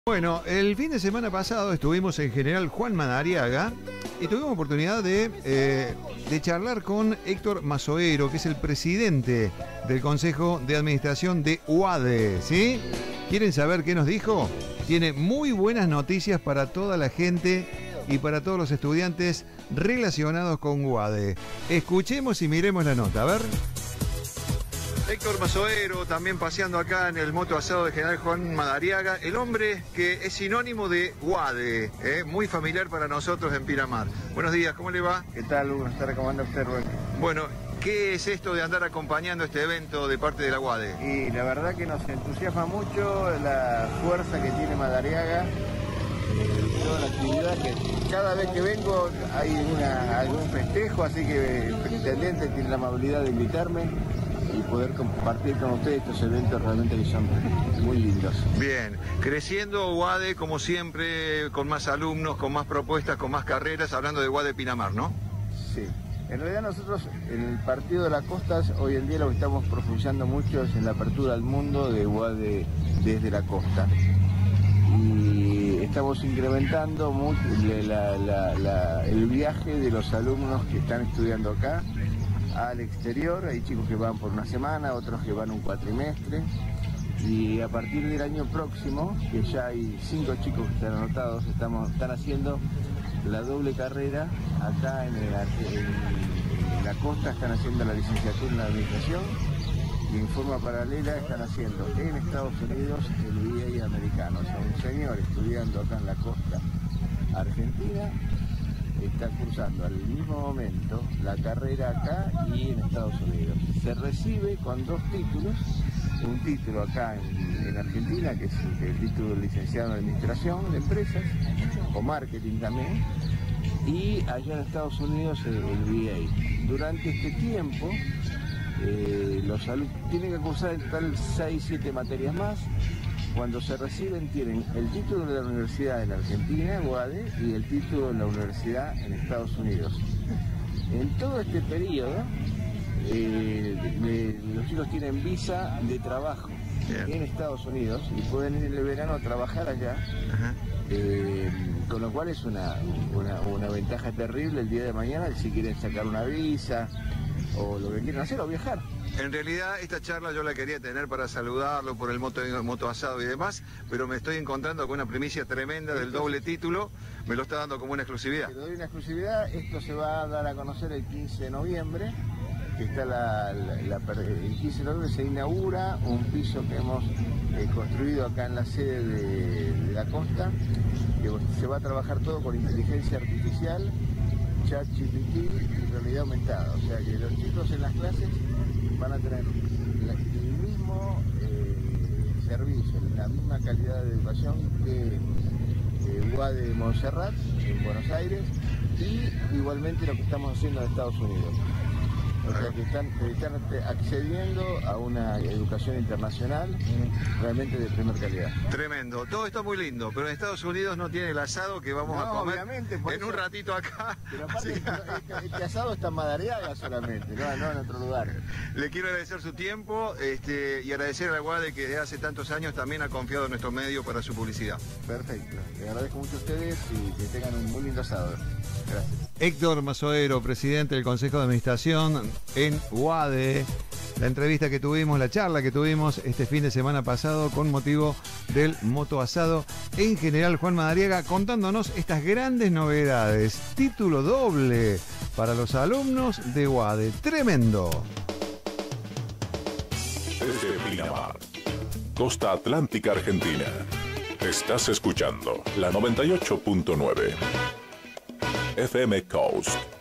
Bueno, el fin de semana pasado estuvimos en General Juan Madariaga y tuvimos oportunidad de charlar con Héctor Mazoero, que es el presidente del Consejo de Administración de UADE, ¿sí? ¿Quieren saber qué nos dijo? Tiene muy buenas noticias para toda la gente y para todos los estudiantes relacionados con UADE. Escuchemos y miremos la nota, a ver. Héctor Mazoero, también paseando acá en el moto asado de General Juan Madariaga, el hombre que es sinónimo de UADE, muy familiar para nosotros en Pinamar. Buenos días, ¿cómo le va? ¿Qué tal, Hugo? ¿Está recomendando usted, Rubén? Bueno, ¿qué es esto de andar acompañando este evento de parte de la UADE? Y la verdad que nos entusiasma mucho la fuerza que tiene Madariaga, toda la actividad, que cada vez que vengo hay algún festejo, así que el intendente tiene la amabilidad de invitarme y poder compartir con ustedes estos eventos realmente que son muy lindos. Bien, creciendo UADE como siempre, con más alumnos, con más propuestas, con más carreras, hablando de UADE Pinamar, ¿no? Sí, en realidad nosotros en el Partido de las Costas hoy en día lo que estamos profundizando mucho es en la apertura al mundo de UADE desde la costa. Y estamos incrementando mucho el viaje de los alumnos que están estudiando acá al exterior. Hay chicos que van por una semana, otros que van un cuatrimestre, y a partir del año próximo, que ya hay 5 chicos que están anotados, están haciendo la doble carrera acá en la costa, están haciendo la licenciatura en la administración y en forma paralela están haciendo en Estados Unidos el BA americano. O sea, un señor estudiando acá en la costa argentina está cursando al mismo momento la carrera acá y en Estados Unidos. Se recibe con 2 títulos, un título acá en Argentina, que es el título de licenciado en Administración de Empresas, o Marketing también, y allá en Estados Unidos el BA. Durante este tiempo, los alumnos tienen que cursar en total 6-7 materias más. Cuando se reciben tienen el título de la universidad en Argentina, UADE, y el título de la universidad en Estados Unidos. En todo este periodo, los chicos tienen visa de trabajo en Estados Unidos y pueden ir en el verano a trabajar allá, con lo cual es una ventaja terrible el día de mañana si quieren sacar una visa o lo que quieran hacer o viajar. En realidad esta charla yo la quería tener para saludarlo por el moto asado y demás, pero me estoy encontrando con una primicia tremenda del doble título. Me lo está dando como una exclusividad. Te doy una exclusividad. Esto se va a dar a conocer el 15 de noviembre, que está el 15 de noviembre se inaugura un piso que hemos construido acá en la sede de la costa, que se va a trabajar todo con inteligencia artificial, ChatGPT y realidad aumentada. O sea que los chicos en las clases van a tener el mismo servicio, la misma calidad de educación que UADE de Montserrat en Buenos Aires, y igualmente lo que estamos haciendo en Estados Unidos. O sea que están accediendo a una educación internacional realmente de primera calidad. Tremendo, todo está muy lindo, pero en Estados Unidos no tiene el asado que vamos a comer en un ratito acá. Pero aparte este asado está en Madariaga solamente, no en otro lugar. Le quiero agradecer su tiempo y agradecer a la UADE que desde hace tantos años también ha confiado en nuestro medio para su publicidad. Perfecto, le agradezco mucho a ustedes y que tengan un muy lindo asado. Gracias. Héctor Mazoero, presidente del Consejo de Administración en UADE. La entrevista que tuvimos, la charla que tuvimos este fin de semana pasado con motivo del moto asado en General Juan Madariaga, contándonos estas grandes novedades. Título doble para los alumnos de UADE. Tremendo. Desde Pinamar, costa atlántica argentina, estás escuchando la 98.9 FM Coast.